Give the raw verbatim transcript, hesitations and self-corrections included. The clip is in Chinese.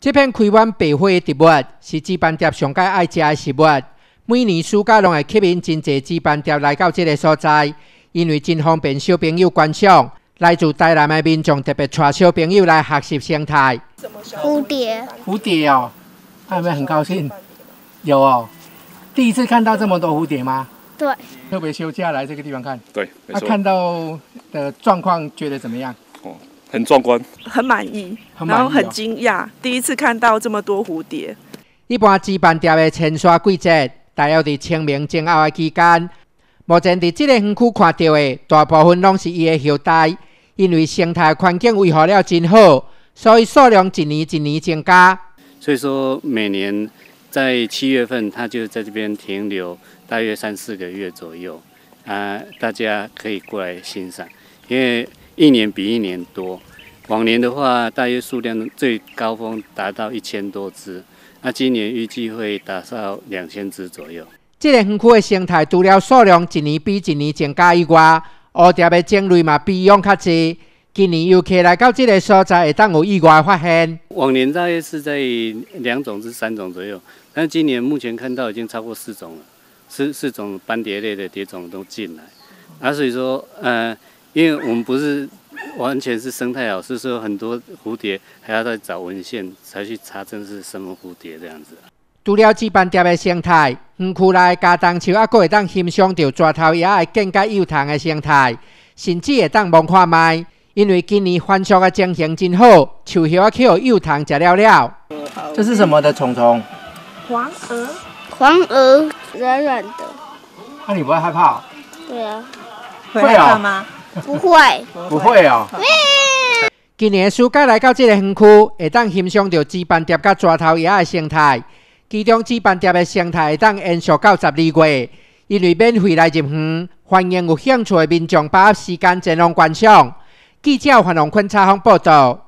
这片开满白花的植物是紫斑蝶上界爱食的食物。每年暑假拢会吸引真侪紫斑蝶来到这个所在，因为真方便小朋友观赏。来自台南的民众特别带小朋友来学习生态。 蝴蝶， 蝴蝶哦，他有没有很高兴？有哦，第一次看到这么多蝴蝶吗？ 对。 特别休假来这个地方看。 对，没错。 他、啊、看到的状况觉得怎么样？ 哦，很壮观， 很满意， 很满意哦、 然后很惊讶，第一次看到这么多蝴蝶。 一般紫斑蝶的迁徙季节大约在清明前后的期间。目前在这个园区看到的大部分拢是伊的后代，因为生态环境维护了真好，所以数量一年一年增加。 所以说每年在七月份，它就在这边停留大约三四个月左右，啊，大家可以过来欣赏，因为一年比一年多。往年的话，大约数量最高峰达到一千多只，那今年预计会达到两千只左右。 这个园区的生态除了数量一年比一年增加以外，蝴蝶的种类嘛比以往较多。今年游客来到这个所在，会当有意外发现。 往年大约是在两种至三种左右，但今年目前看到已经超过四种了，四四种斑蝶类的蝶种都进来。啊，所以说，呃，因为我们不是完全是生态老师，说很多蝴蝶还要再找文献才去查证是什么蝴蝶这样子。 除了紫斑蝶的生态，园区内加冬树还佫会当欣赏到蛇头叶的更加幼虫的生态，甚至会当摸看卖。因为今年番薯的情形真好，树叶去互幼虫食了了。这是什么的虫虫？ 黄蛾。 黄蛾软软的。 那、啊、你不会害怕？ 对啊。 会害怕吗？ 不会。 不会哦。今年暑假来到这个园区，会当欣赏到紫斑蝶甲蛇头叶的生态。其中紫斑蝶的生态会当延续到十二月，因为免费来入园，欢迎有兴趣的民众把握时间前往观赏。记者范荣坤采访报道。